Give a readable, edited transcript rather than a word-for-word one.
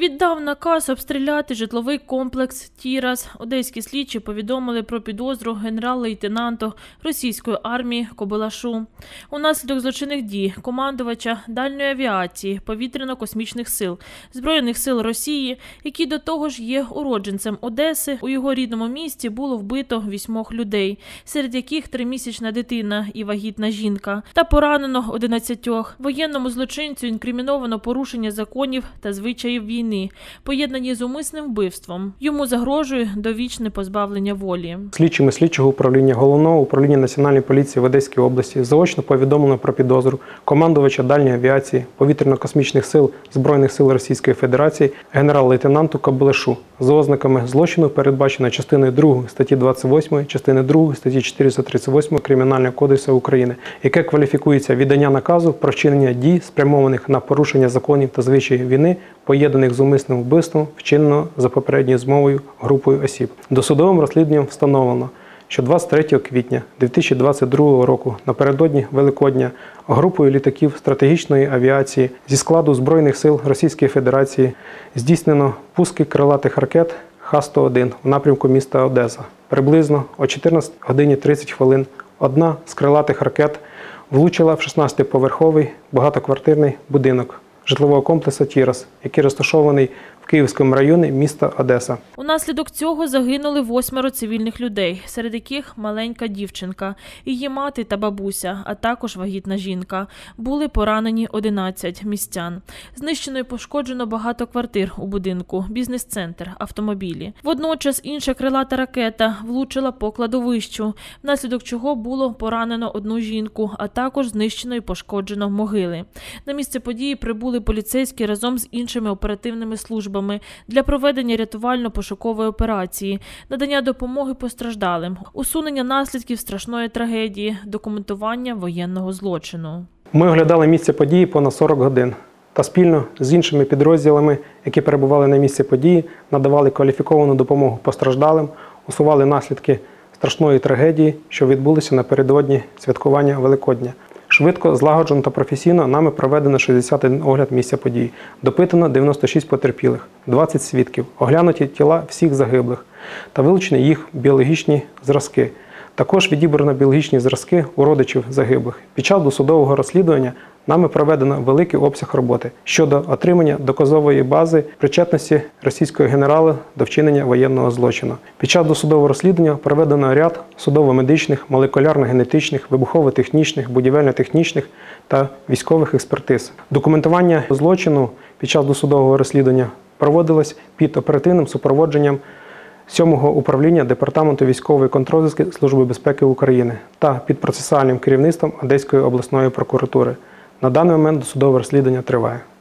Віддав наказ обстріляти житловий комплекс «Тірас». Одеські слідчі повідомили про підозру генерал-лейтенанту російської армії Кобелашу. Унаслідок злочинних дій командувача дальньої авіації повітряно-космічних сил Збройних сил Росії, який до того ж є уродженцем Одеси, у його рідному місті було вбито 8 людей, серед яких 3-місячна дитина і вагітна жінка, та поранено 11. Воєнному злочинцю інкриміновано порушення законів та звичаїв війни, поєднані з умисним вбивством. Йому загрожує довічне позбавлення волі. Слідчими слідчого управління Головного управління Національної поліції в Одеській області заочно повідомлено про підозру командувача дальньої авіації повітряно-космічних сил Збройних сил Російської Федерації генерал-лейтенанту Кобелашу за ознаками злочину, передбачено частиною 2 статті 28, частиною 2 статті 438 Кримінального кодексу України, яке кваліфікується віддання наказу про вчинення дій, спрямованих на порушення законів та звичаїв війни, поєднаних з умисним вбивством, вчинено за попередньою змовою групою осіб. Досудовим розслідуванням встановлено, що 23 квітня 2022 року, напередодні Великодня, групою літаків стратегічної авіації зі складу Збройних сил Російської Федерації здійснено пуски крилатих ракет Х-101 в напрямку міста Одеса. Приблизно о 14 годині 30 хвилин одна з крилатих ракет влучила в 16-поверховий багатоквартирний будинок житлового комплексу «Тірас», який розташований в Київському районі міста Одеса. Унаслідок цього загинули 8 цивільних людей, серед яких маленька дівчинка, її мати та бабуся, а також вагітна жінка. Були поранені 11 містян. Знищено і пошкоджено багато квартир у будинку, бізнес-центр, автомобілі. Водночас інша крилата ракета влучила по кладовищу, внаслідок чого було поранено 1 жінку, а також знищено і пошкоджено могили. На місце події прибули поліцейські разом з іншими оперативними службами для проведення рятувально-пошукової операції, надання допомоги постраждалим, усунення наслідків страшної трагедії, документування воєнного злочину. Ми оглядали місце події понад 40 годин та спільно з іншими підрозділами, які перебували на місці події, надавали кваліфіковану допомогу постраждалим, усували наслідки страшної трагедії, що відбулися напередодні святкування Великодня. Швидко, злагоджено та професійно нами проведено 61 огляд місця події. Допитано 96 потерпілих, 20 свідків, оглянуті тіла всіх загиблих та вилучені їх біологічні зразки. Також відібрано біологічні зразки у родичів загиблих. Під час досудового розслідування нами проведено великий обсяг роботи щодо отримання доказової бази причетності російського генерала до вчинення воєнного злочину. Під час досудового розслідування проведено ряд судово-медичних, молекулярно-генетичних, вибухово-технічних, будівельно-технічних та військових експертиз. Документування злочину під час досудового розслідування проводилось під оперативним супроводженням 7-го управління Департаменту військової контррозвідки Служби безпеки України та під процесуальним керівництвом Одеської обласної прокуратури. На даний момент досудове розслідування триває.